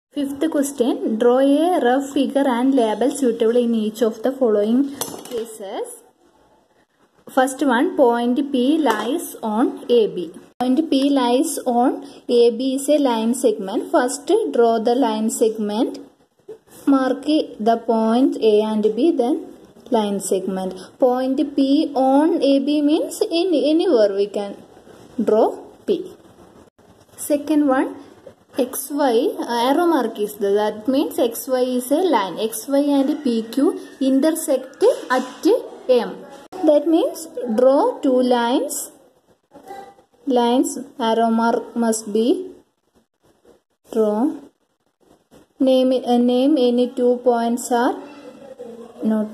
Fifth question. Draw a rough figure and label suitable in each of the following cases. First one, point P lies on AB. Point P lies on AB is a line segment. First, draw the line segment. Mark the points A and B, then line segment. Point P on AB means in anywhere we can draw P. Second one, XY arrow mark is there. That means XY is a line. XY and PQ intersect at M. That means draw two lines. Lines arrow mark must be drawn. Name any 2 points are not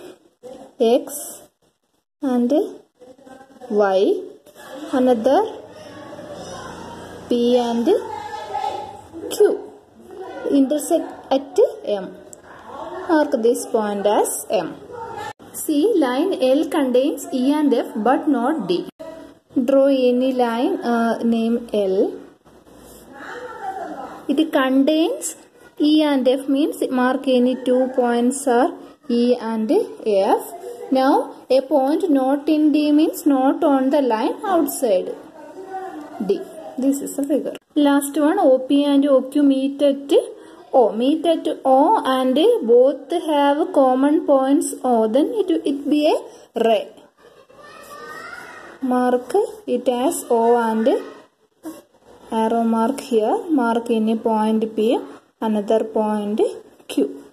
X and Y. Another P and Q intersect at M. Mark this point as M. See, line L contains E and F but not D. Draw any line, name L. It contains E and F means mark any 2 points are E and F. Now a point not in D means not on the line outside D. This is the figure. Last one, OP and OQ meet at O. Meet at O and both have common points O. Then it be a ray. Mark it as O and arrow mark here. Mark any point P, another point Q.